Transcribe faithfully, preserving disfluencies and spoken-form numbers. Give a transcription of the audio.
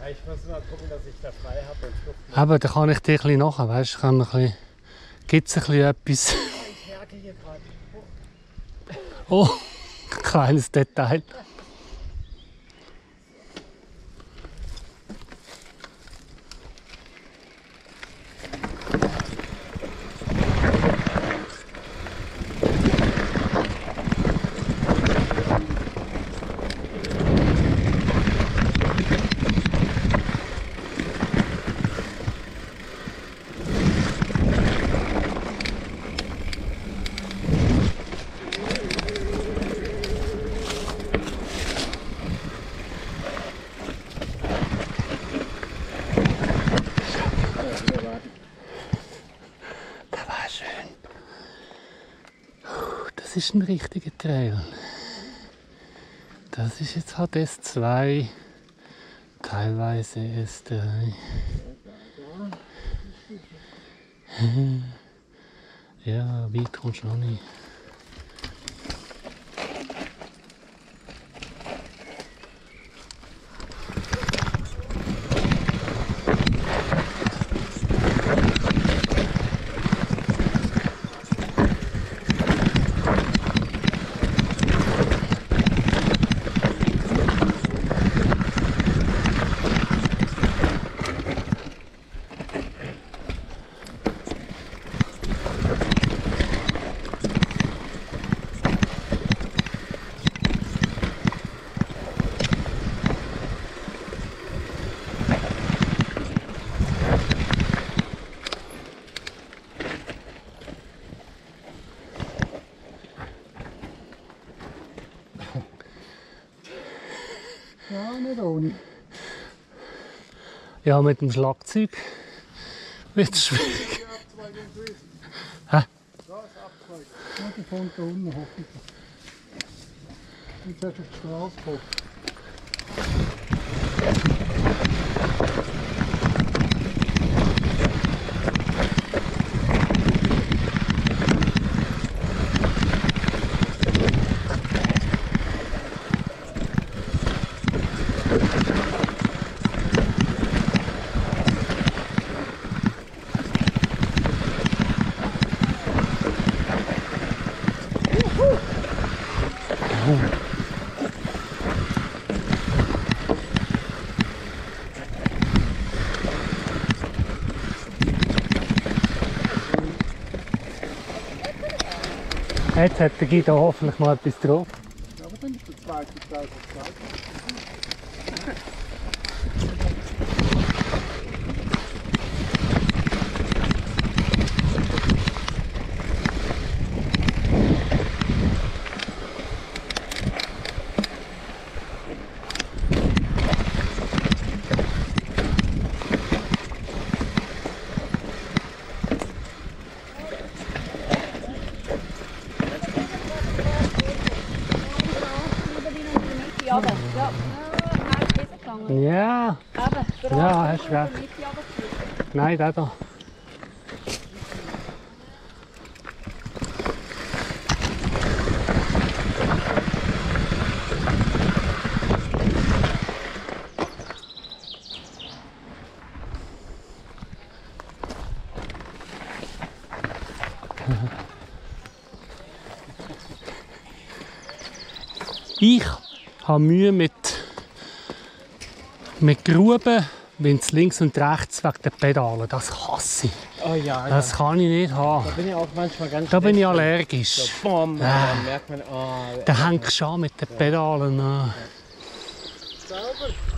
Ja, ich muss mal gucken, dass ich da frei habe. Aber da kann ich dir ein bisschen nachher, weißt du, kann ein bisschen, gibt es ein bisschen etwas. Ich merke hier gerade. Oh, kleines Detail. Das ist ein richtiger Trail. Das ist jetzt halt S zwei, teilweise S drei. Ja, weit kommst du noch nicht. Ja, nicht ohne. Ja, mit dem Schlagzeug wird es schwierig. Hä? Ja, ist abgezweigt. Ja, die kommt da unten hoffentlich. Jetzt hast du auf die Straße gekommen. Jetzt hat der Guido hoffentlich mal etwas drauf. Ja, aber dann ist der zweite Teil verzweigt. Ja, ja, hast recht. Nein, der da. Ich habe Mühe mit, mit Gruben, wenn es links und rechts wegen der Pedalen. Das hasse ich. Oh ja, Das ja. kann ich nicht haben. Da bin ich auch manchmal ganz Da bin ich schlecht. allergisch. So, boom, Ah. dann merkt man, oh, Da hängst du an mit den Pedalen. sauber.